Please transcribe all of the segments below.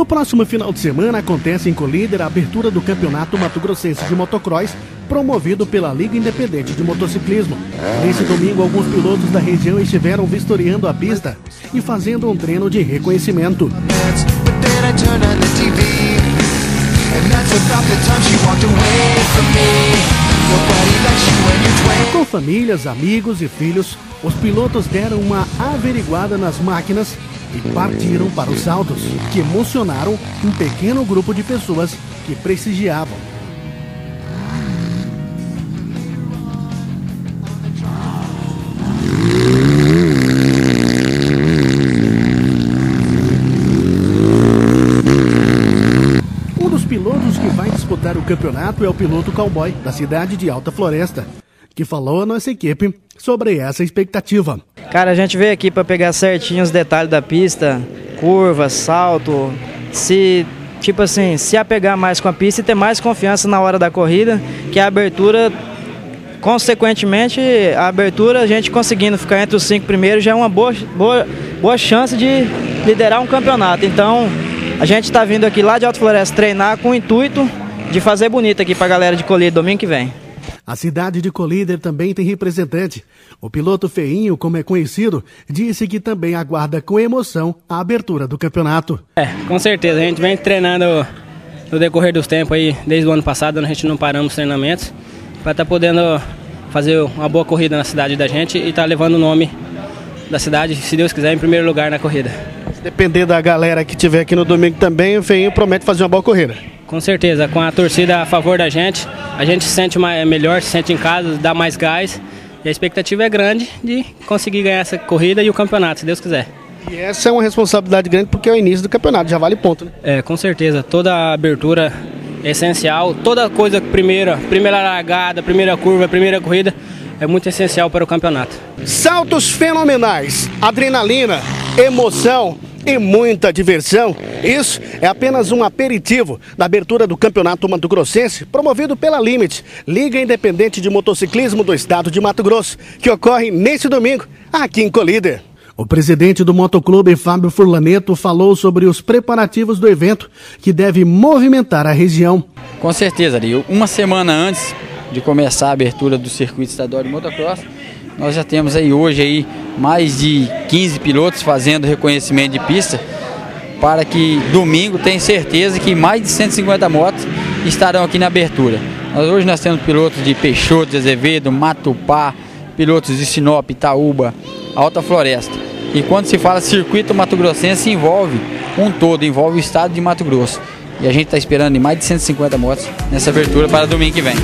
No próximo final de semana acontece em Colíder a abertura do Campeonato Mato Grossense de Motocross, promovido pela Liga Independente de Motociclismo. Nesse domingo, alguns pilotos da região estiveram vistoriando a pista e fazendo um treino de reconhecimento. Com famílias, amigos e filhos, os pilotos deram uma averiguada nas máquinas e partiram para os saltos, que emocionaram um pequeno grupo de pessoas que prestigiavam. Um dos pilotos que vai disputar o campeonato é o piloto Cowboy, da cidade de Alta Floresta, que falou à nossa equipe sobre essa expectativa. Cara, a gente veio aqui para pegar certinho os detalhes da pista, curva, salto, se apegar mais com a pista e ter mais confiança na hora da corrida, que a abertura, consequentemente, a gente conseguindo ficar entre os 5 primeiros já é uma boa chance de liderar um campeonato. Então, a gente está vindo aqui lá de Alta Floresta treinar com o intuito de fazer bonito aqui para a galera de Colíder domingo que vem. A cidade de Colíder também tem representante. O piloto Feinho, como é conhecido, disse que também aguarda com emoção a abertura do campeonato. Com certeza. A gente vem treinando no decorrer dos tempos aí, desde o ano passado, a gente não paramos os treinamentos, para estar podendo fazer uma boa corrida na cidade da gente e estar levando o nome da cidade, se Deus quiser, em primeiro lugar na corrida. Se depender da galera que estiver aqui no domingo também, o Feinho promete fazer uma boa corrida. Com certeza, com a torcida a favor da gente, a gente se sente melhor, se sente em casa, dá mais gás. E a expectativa é grande de conseguir ganhar essa corrida e o campeonato, se Deus quiser. E essa é uma responsabilidade grande porque é o início do campeonato, já vale ponto, né? Com certeza, toda a abertura é essencial, toda coisa, primeira largada, primeira curva, primeira corrida, é muito essencial para o campeonato. Saltos fenomenais, adrenalina, emoção e muita diversão. Isso é apenas um aperitivo da abertura do Campeonato Mato Grossense, promovido pela Limit, Liga Independente de Motociclismo do Estado de Mato Grosso, que ocorre neste domingo, aqui em Colíder. O presidente do Motoclube, Fábio Furlaneto, falou sobre os preparativos do evento, que deve movimentar a região. Com certeza, Ari. Uma semana antes de começar a abertura do circuito estadual de motocross, nós já temos aí hoje mais de 15 pilotos fazendo reconhecimento de pista, para que domingo tenha certeza que mais de 150 motos estarão aqui na abertura. Hoje nós temos pilotos de Peixoto, de Azevedo, Matupá, pilotos de Sinop, Itaúba, Alta Floresta. E quando se fala circuito Mato Grossense, envolve um todo, envolve o estado de Mato Grosso. E a gente está esperando mais de 150 motos nessa abertura para domingo que vem.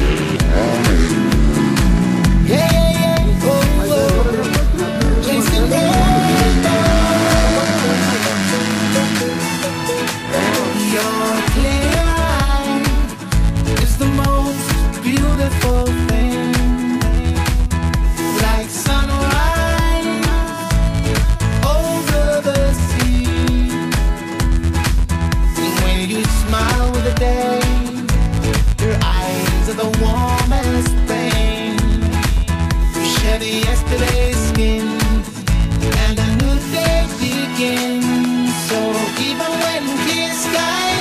Yesterday's skin and a new day begins. So even when the sky